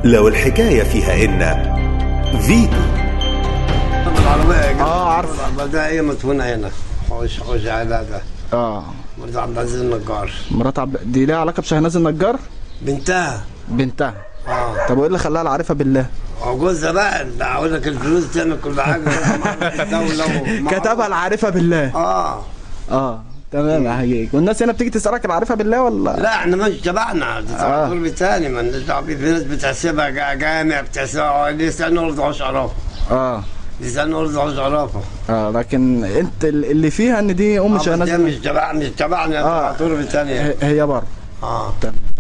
لو الحكاية فيها إن فيتو. العربية عارف. بدأ مدفونة هنا حوش عدادة. مرات عبد العزيز النجار. مرات دي ليها علاقة بشهناز النجار؟ بنتها. طب وايه اللي خلاها العارفة بالله؟ جوزها بقى اللي اقول لك الفلوس تعمل كل حاجة. كتبها العارفة بالله. تمام هجيك. والناس هنا بتيجي تسألك العارفة بالله ولا؟ لا احنا مش تبعنا، ده دور تاني ما لناش دعوة بيه. في ناس بتحسبها جامع، بتحسبها لسه نرضى عرفه. لسه نرضى عرفه. لكن انت اللي فيها ان دي ام شهناز. مش تبعنا، تبع دور تاني. هي بره. تمام.